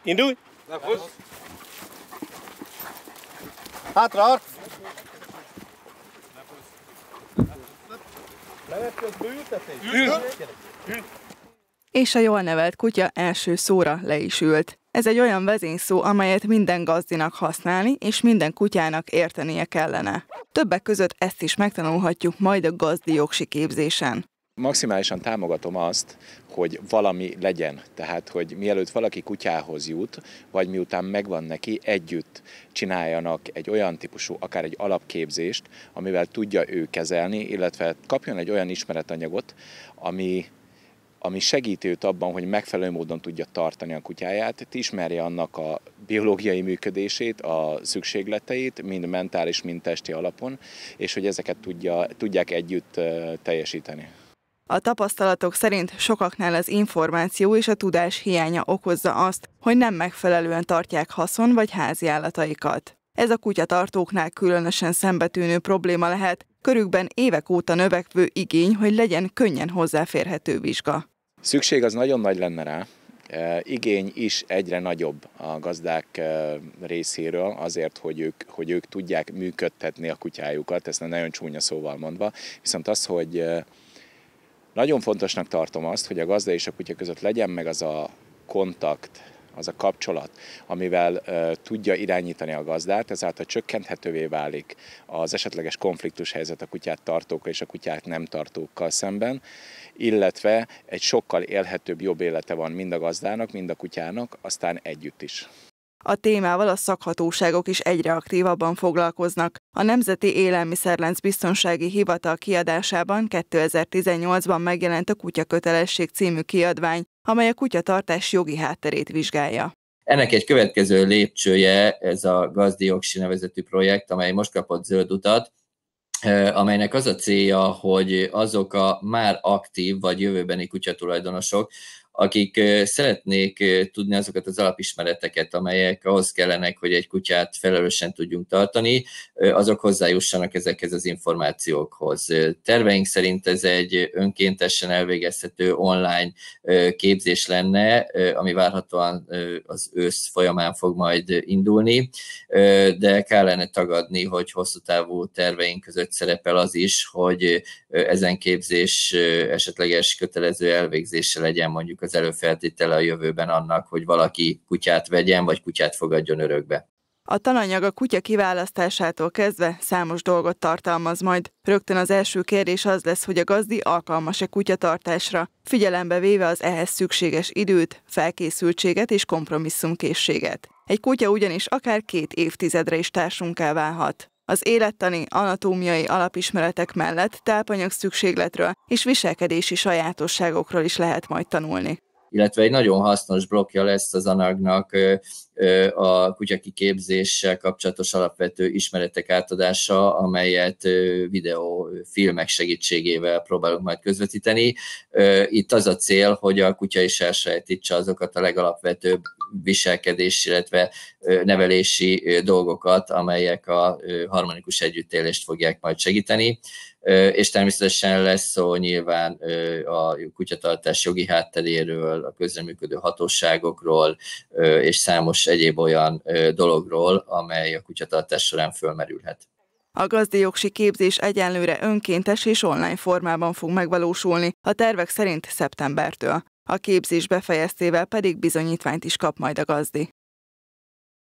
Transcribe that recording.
Indulj! Hátra, arc! Menet közben ültetés? És a jól nevelt kutya első szóra le is ült. Ez egy olyan vezényszó, amelyet minden gazdinak használni, és minden kutyának értenie kellene. Többek között ezt is megtanulhatjuk majd a gazdi jogsi képzésen. Maximálisan támogatom azt, hogy valami legyen, tehát hogy mielőtt valaki kutyához jut, vagy miután megvan neki, együtt csináljanak egy olyan típusú, akár egy alapképzést, amivel tudja ő kezelni, illetve kapjon egy olyan ismeretanyagot, ami segíti őt abban, hogy megfelelő módon tudja tartani a kutyáját, ismerje annak a biológiai működését, a szükségleteit, mind mentális, mind testi alapon, és hogy ezeket tudják együtt teljesíteni. A tapasztalatok szerint sokaknál az információ és a tudás hiánya okozza azt, hogy nem megfelelően tartják haszon- vagy háziállataikat. Ez a kutyatartóknál különösen szembetűnő probléma lehet, körükben évek óta növekvő igény, hogy legyen könnyen hozzáférhető vizsga. Szükség az nagyon nagy lenne rá, igény is egyre nagyobb a gazdák részéről azért, hogy ők tudják működtetni a kutyájukat, ezt nagyon csúnya szóval mondva, viszont az, hogy nagyon fontosnak tartom azt, hogy a gazda és a kutya között legyen meg az a kontakt, az a kapcsolat, amivel tudja irányítani a gazdát, ezáltal csökkenthetővé válik az esetleges konfliktus helyzet a kutyát tartókkal és a kutyát nem tartókkal szemben, illetve egy sokkal élhetőbb, jobb élete van mind a gazdának, mind a kutyának, aztán együtt is. A témával a szakhatóságok is egyre aktívabban foglalkoznak. A Nemzeti Élelmiszerlánc Biztonsági Hivatal kiadásában 2018-ban megjelent a Kutyakötelesség című kiadvány, amely a kutyatartás jogi hátterét vizsgálja. Ennek egy következő lépcsője ez a Gazdi Jogsi nevezetű projekt, amely most kapott zöld utat, amelynek az a célja, hogy azok a már aktív vagy jövőbeni kutyatulajdonosok, akik szeretnék tudni azokat az alapismereteket, amelyek ahhoz kellenek, hogy egy kutyát felelősen tudjunk tartani, azok hozzájussanak ezekhez az információkhoz. Terveink szerint ez egy önkéntesen elvégezhető online képzés lenne, ami várhatóan az ősz folyamán fog majd indulni, de kellene tagadni, hogy hosszú távú terveink között szerepel az is, hogy ezen képzés esetleges kötelező elvégzése legyen mondjuk az előfeltétele a jövőben annak, hogy valaki kutyát vegyen, vagy kutyát fogadjon örökbe. A tananyag a kutya kiválasztásától kezdve számos dolgot tartalmaz majd. Rögtön az első kérdés az lesz, hogy a gazdi alkalmas-e kutyatartásra, figyelembe véve az ehhez szükséges időt, felkészültséget és kompromisszumkészséget. Egy kutya ugyanis akár 2 évtizedre is társunká válhat. Az élettani, anatómiai alapismeretek mellett tápanyag szükségletről és viselkedési sajátosságokról is lehet majd tanulni. Illetve egy nagyon hasznos blokkja lesz az anyagnak a kutyakiképzéssel kapcsolatos alapvető ismeretek átadása, amelyet videófilmek segítségével próbálunk majd közvetíteni. Itt az a cél, hogy a kutya is elsajátítsa azokat a legalapvetőbb viselkedés, illetve nevelési dolgokat, amelyek a harmonikus együttélést fogják majd segíteni. És természetesen lesz szó nyilván a kutyatartás jogi hátteréről, a közreműködő hatóságokról, és számos egyéb olyan dologról, amely a kutyatartás során fölmerülhet. A gazdi jogsi képzés egyenlőre önkéntes és online formában fog megvalósulni, a tervek szerint szeptembertől. A képzés befejeztével pedig bizonyítványt is kap majd a gazdi.